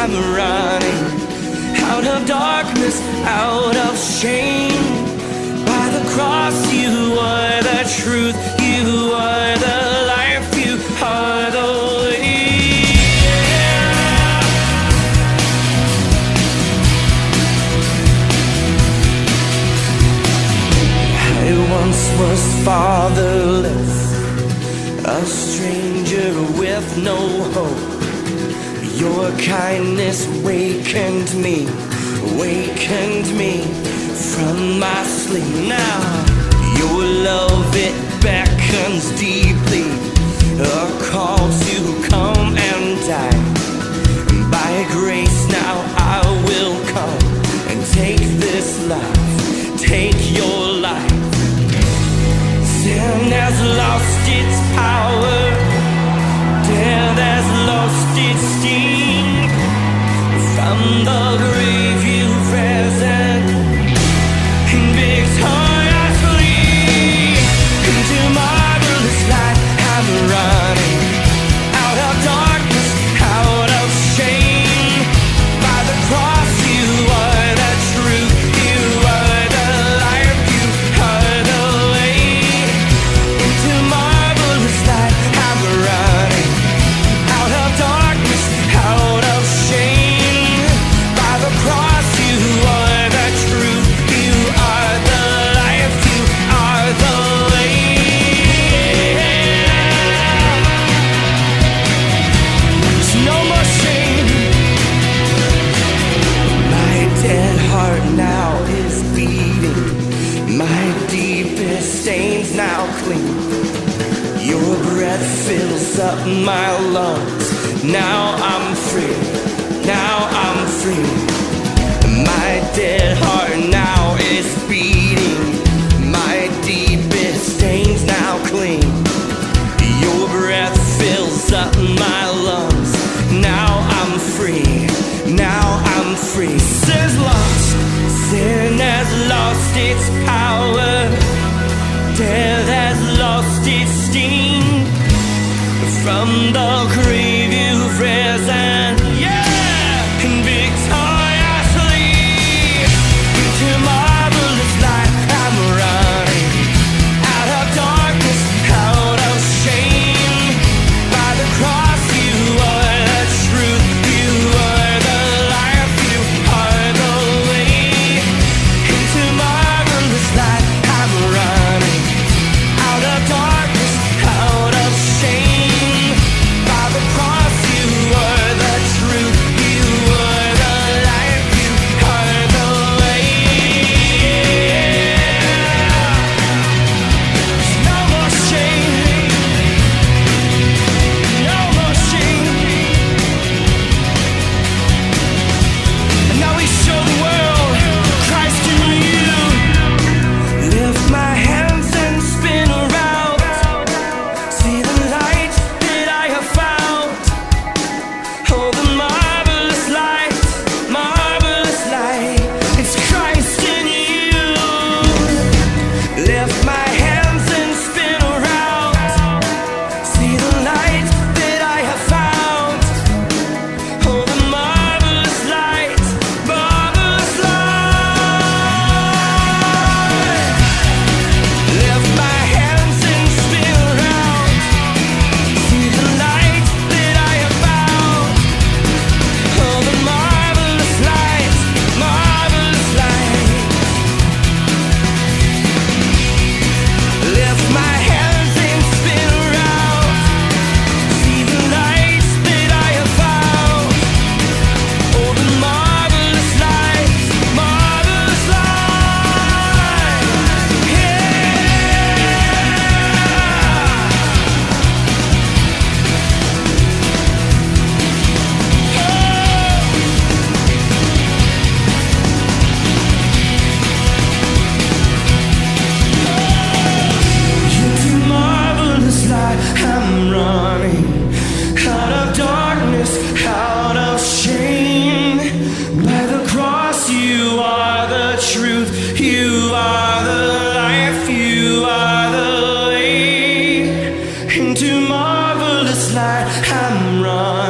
I'm running out of darkness, out of shame. By the cross, you are the truth, you are the life, you are the way. I once was fatherless, a stranger with no hope. Your kindness wakened me from my sleep. Now your love, it beckons deeply, a call to come and die. By grace now I will come and take this life, take your life. Sin has lost its power, death has lost its sting. From the grave you've risen, victoriously. Into marvelous light I'm running, out of darkness, out of shame. By the cross you are the truth, you are the life, you are the way. Into marvelous light I'm running, out of darkness, out of shame. By the cross you are the truth, you are the life, you are the way. There's no more shame. My dead heart now is beating, my deepest stains now clean. Your breath fills up my lungs, now I'm free, now I'm free. My dead heart now is beating, my deepest stains now clean. Your breath fills up my lungs, now I'm free, now I'm free. Sin's lost, sin has lost its power, death has lost its sting. From the grave you've risen, yeah, and victoriously. Into marvelous light I'm running, out of darkness, out of shame. By the cross you are the truth, you are the life, you are the way. Into marvelous light I'm running, out of darkness, out of shame. By the cross you are the truth, you are the life, you are the way. There's no more shame, no more shame. And now we show the world Christ in you. Lift my hands and spin around, see the light that I have found. Oh, the marvelous light, marvelous light. It's Christ in you. Lift my hands and spin around, see the light that I have found. Oh, the marvelous light, marvelous light. Lift my hands and spin around, see the light that I have found. Oh, the marvelous light, marvelous light. Lift my hands and spin around, see the light that I have found. Oh, the marvelous light, marvelous light. Yeah. Into marvelous light I'm running, out of darkness, out of shame. By the cross you are the truth, you are the life, you are the way. Into marvelous light I'm running.